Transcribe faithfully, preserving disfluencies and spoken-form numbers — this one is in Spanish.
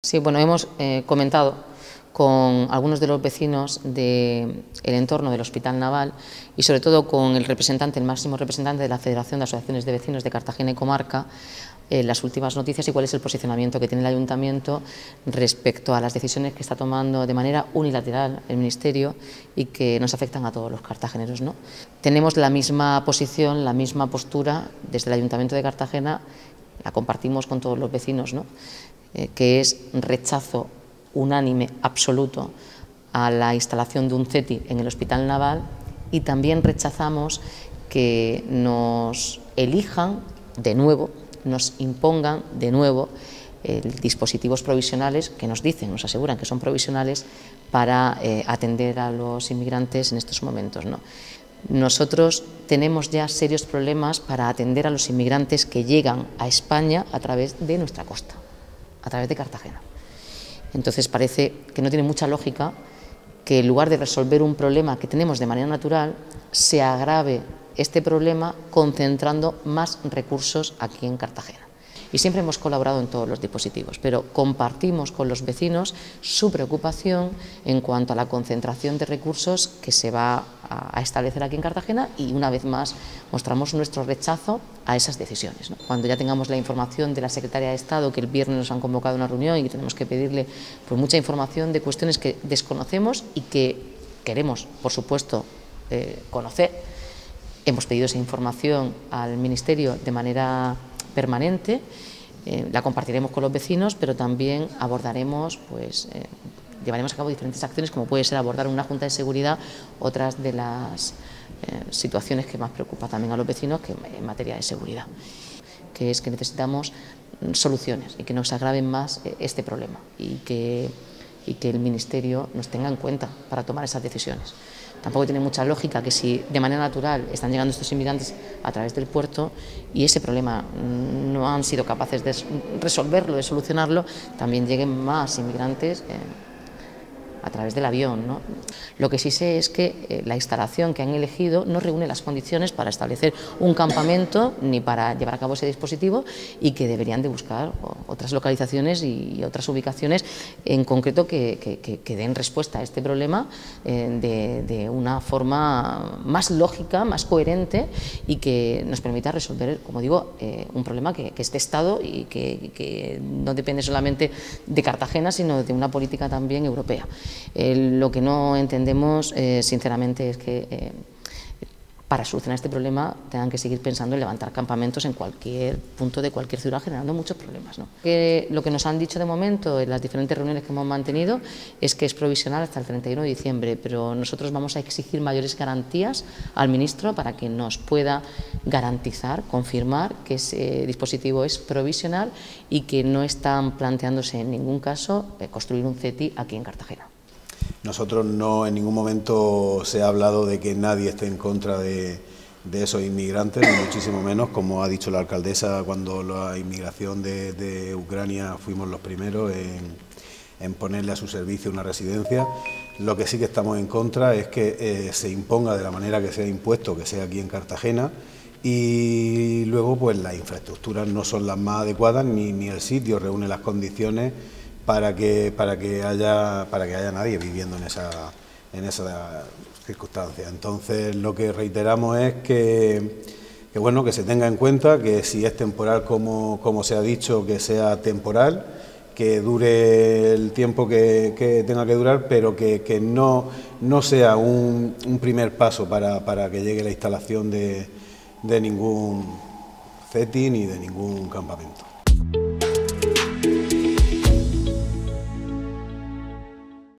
Sí, bueno, hemos eh, comentado con algunos de los vecinos del entorno del Hospital Naval y sobre todo con el representante, el máximo representante de la Federación de Asociaciones de Vecinos de Cartagena y Comarca, eh, las últimas noticias y cuál es el posicionamiento que tiene el Ayuntamiento respecto a las decisiones que está tomando de manera unilateral el Ministerio y que nos afectan a todos los cartageneros, ¿no? Tenemos la misma posición, la misma postura desde el Ayuntamiento de Cartagena, la compartimos con todos los vecinos, ¿no? eh, que es rechazo unánime, absoluto, a la instalación de un C E T I en el Hospital Naval, y también rechazamos que nos elijan de nuevo, nos impongan de nuevo eh, dispositivos provisionales que nos dicen, nos aseguran que son provisionales para eh, atender a los inmigrantes en estos momentos, ¿no? Nosotros tenemos ya serios problemas para atender a los inmigrantes que llegan a España a través de nuestra costa, a través de Cartagena. Entonces parece que no tiene mucha lógica que en lugar de resolver un problema que tenemos de manera natural, se agrave este problema concentrando más recursos aquí en Cartagena. Y siempre hemos colaborado en todos los dispositivos, pero compartimos con los vecinos su preocupación en cuanto a la concentración de recursos que se va a establecer aquí en Cartagena, y una vez más mostramos nuestro rechazo a esas decisiones, ¿no? Cuando ya tengamos la información de la Secretaria de Estado, que el viernes nos han convocado a una reunión y tenemos que pedirle pues, mucha información de cuestiones que desconocemos y que queremos, por supuesto, eh, conocer. Hemos pedido esa información al Ministerio de manera permanente, eh, la compartiremos con los vecinos, pero también abordaremos, pues, eh, llevaremos a cabo diferentes acciones, como puede ser abordar una junta de seguridad, otras de las eh, situaciones que más preocupa también a los vecinos, que en materia de seguridad, que es que necesitamos soluciones y que no se agraven más este problema y que, y que el Ministerio nos tenga en cuenta para tomar esas decisiones. Tampoco tiene mucha lógica que si de manera natural están llegando estos inmigrantes a través del puerto y ese problema no han sido capaces de resolverlo, de solucionarlo, también lleguen más inmigrantes eh, a través del avión, ¿no? Lo que sí sé es que eh, la instalación que han elegido no reúne las condiciones para establecer un campamento ni para llevar a cabo ese dispositivo, y que deberían de buscar otras localizaciones y otras ubicaciones en concreto que, que, que, que den respuesta a este problema eh, de, de una forma más lógica, más coherente, y que nos permita resolver, como digo, eh, un problema que, que es de Estado y que, que no depende solamente de Cartagena, sino de una política también europea. Eh, lo que no entendemos, eh, sinceramente, es que eh, para solucionar este problema tengan que seguir pensando en levantar campamentos en cualquier punto de cualquier ciudad, generando muchos problemas, ¿no? Que lo que nos han dicho de momento en las diferentes reuniones que hemos mantenido es que es provisional hasta el treinta y uno de diciembre, pero nosotros vamos a exigir mayores garantías al ministro para que nos pueda garantizar, confirmar que ese dispositivo es provisional y que no están planteándose en ningún caso eh, construir un C E T I aquí en Cartagena. Nosotros no, en ningún momento se ha hablado de que nadie esté en contra de, de esos inmigrantes, ni muchísimo menos, como ha dicho la alcaldesa, cuando la inmigración de, de Ucrania fuimos los primeros en, en ponerle a su servicio una residencia. Lo que sí que estamos en contra es que eh, se imponga de la manera que sea impuesto, que sea aquí en Cartagena, y luego pues las infraestructuras no son las más adecuadas, ni, ni el sitio reúne las condiciones para que para que haya para que haya nadie viviendo en esa en esa circunstancia. Entonces lo que reiteramos es que, que bueno, que se tenga en cuenta que si es temporal, como, como se ha dicho, que sea temporal, que dure el tiempo que, que tenga que durar, pero que, que no, no sea un, un primer paso para, para que llegue la instalación de, de ningún C E T I ni de ningún campamento.